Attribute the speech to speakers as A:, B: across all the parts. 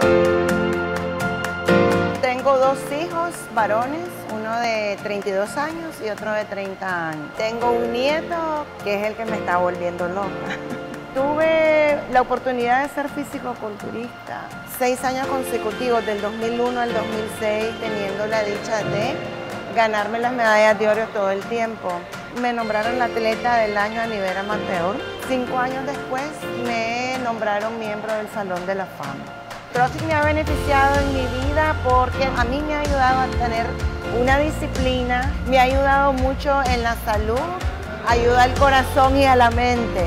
A: Tengo dos hijos varones, uno de 32 años y otro de 30 años. Tengo un nieto que es el que me está volviendo loca. Tuve la oportunidad de ser físico-culturista 6 años consecutivos, del 2001 al 2006, teniendo la dicha de ganarme las medallas de oro todo el tiempo. Me nombraron la atleta del año a nivel amateur. 5 años después me nombraron miembro del Salón de la Fama. CrossFit me ha beneficiado en mi vida porque a mí me ha ayudado a tener una disciplina, me ha ayudado mucho en la salud, ayuda al corazón y a la mente.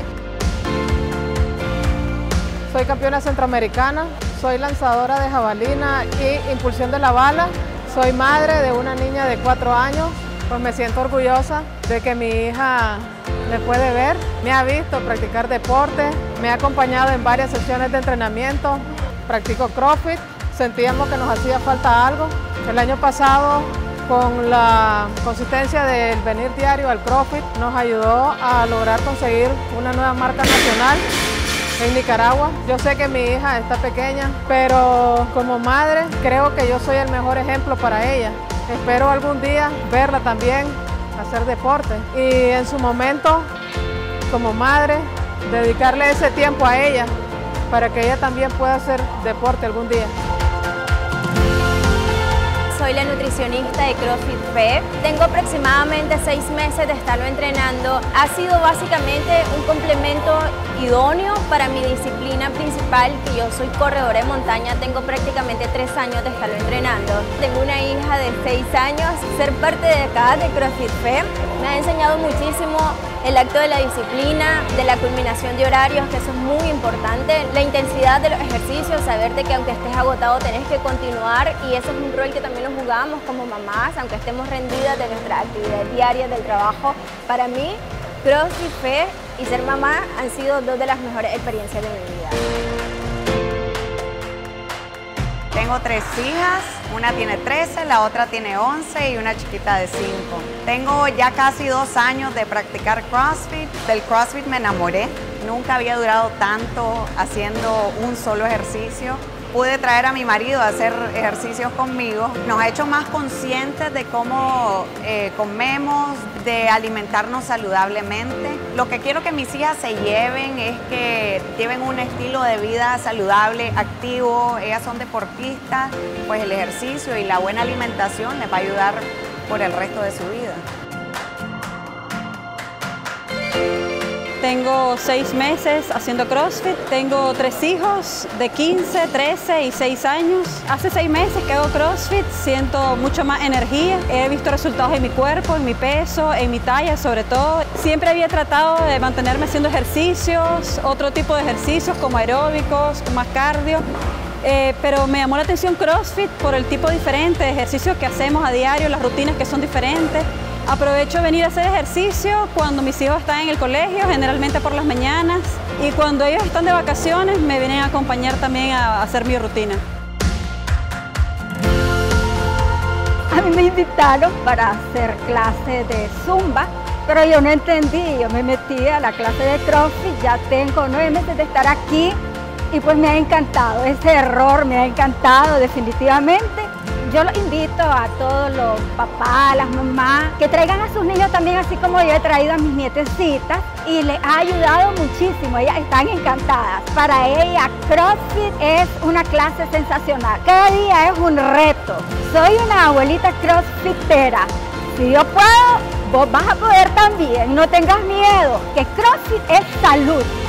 B: Soy campeona centroamericana, soy lanzadora de jabalina y impulsión de la bala. Soy madre de una niña de 4 años, pues me siento orgullosa de que mi hija me puede ver, me ha visto practicar deporte, me ha acompañado en varias sesiones de entrenamiento, practico CrossFit, sentíamos que nos hacía falta algo. El año pasado, con la consistencia del venir diario al CrossFit, nos ayudó a lograr conseguir una nueva marca nacional en Nicaragua. Yo sé que mi hija está pequeña, pero como madre creo que yo soy el mejor ejemplo para ella. Espero algún día verla también hacer deporte y en su momento, como madre, dedicarle ese tiempo a ella para que ella también pueda hacer deporte algún día.
C: Soy la nutricionista de CrossFit Fe. Tengo aproximadamente 6 meses de estarlo entrenando. Ha sido básicamente un complemento idóneo para mi disciplina principal, que yo soy corredora de montaña. Tengo prácticamente 3 años de estarlo entrenando. Tengo una hija de 6 años. Ser parte de acá de CrossFit Fe me ha enseñado muchísimo el acto de la disciplina, de la culminación de horarios, que eso es muy importante, la intensidad de los ejercicios, saber de que aunque estés agotado tenés que continuar, y eso es un rol que también lo jugamos como mamás, aunque estemos rendidas de nuestras actividades diarias del trabajo. Para mí, CrossFit Fe y ser mamá han sido 2 de las mejores experiencias de mi vida.
D: Tengo 3 hijas, una tiene 13, la otra tiene 11 y una chiquita de 5. Tengo ya casi 2 años de practicar CrossFit. Del CrossFit me enamoré. Nunca había durado tanto haciendo un solo ejercicio. Pude traer a mi marido a hacer ejercicios conmigo. Nos ha hecho más conscientes de cómo comemos, de alimentarnos saludablemente. Lo que quiero que mis hijas se lleven es que lleven un estilo de vida saludable, activo. Ellas son deportistas, pues el ejercicio y la buena alimentación les va a ayudar por el resto de su vida.
E: Tengo 6 meses haciendo CrossFit, tengo 3 hijos de 15, 13 y 6 años. Hace 6 meses que hago CrossFit, siento mucho más energía, he visto resultados en mi cuerpo, en mi peso, en mi talla sobre todo. Siempre había tratado de mantenerme haciendo ejercicios, otro tipo de ejercicios como aeróbicos, más cardio. Pero me llamó la atención CrossFit por el tipo diferente de ejercicios que hacemos a diario, las rutinas que son diferentes. Aprovecho venir a hacer ejercicio cuando mis hijos están en el colegio, generalmente por las mañanas, y cuando ellos están de vacaciones me vienen a acompañar también a hacer mi rutina.
F: A mí me invitaron para hacer clase de Zumba, pero yo no entendí, yo me metí a la clase de CrossFit, ya tengo 9 meses de estar aquí y pues me ha encantado, ese error me ha encantado definitivamente. Yo los invito a todos los papás, las mamás, que traigan a sus niños también, así como yo he traído a mis nietecitas, y les ha ayudado muchísimo, ellas están encantadas. Para ellas, CrossFit es una clase sensacional, cada día es un reto. Soy una abuelita crossfitera, si yo puedo, vos vas a poder también, no tengas miedo, que CrossFit es salud.